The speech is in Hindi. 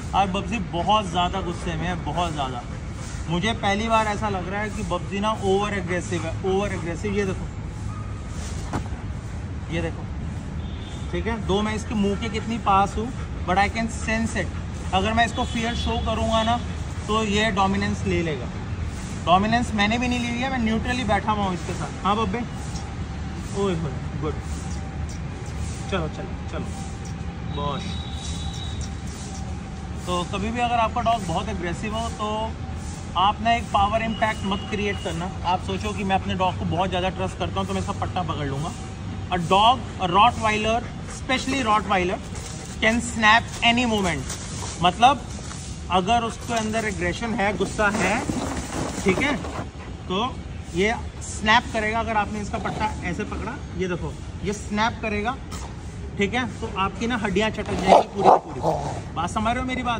आज बब्जी बहुत ज़्यादा गुस्से में है, बहुत ज़्यादा। मुझे पहली बार ऐसा लग रहा है कि बब्जी ना ओवर एग्रेसिव है, ओवर एग्रेसिव। ये देखो, ये देखो, ठीक है। दो मैं इसके मुंह के कितनी पास हूँ, but I can sense it. अगर मैं इसको फियर शो करूँगा ना तो ये डोमिनेंस ले लेगा। डोमिनेंस मैंने भी नहीं ली है, मैं न्यूट्रली बैठा हुआ हूँ इसके साथ। हाँ बब्बे, ओए गुड, चलो चलो चलो, बॉस। तो कभी भी अगर आपका डॉग बहुत एग्रेसिव हो तो आप ना एक पावर इम्पैक्ट मत क्रिएट करना। आप सोचो कि मैं अपने डॉग को बहुत ज़्यादा ट्रस्ट करता हूँ तो मैं इसका पट्टा पकड़ लूँगा। A dog, a rottweiler, specially rottweiler, can snap any moment. मतलब अगर उसके अंदर एग्रेशन है, गुस्सा है, ठीक है, तो ये स्नैप करेगा। अगर आपने इसका पट्टा ऐसे पकड़ा, ये देखो, ये स्नैप करेगा, ठीक है, तो आपकी ना हड्डियाँ चटक जाएगी पूरी की पूरी। बात समझ रहे हो मेरी बात?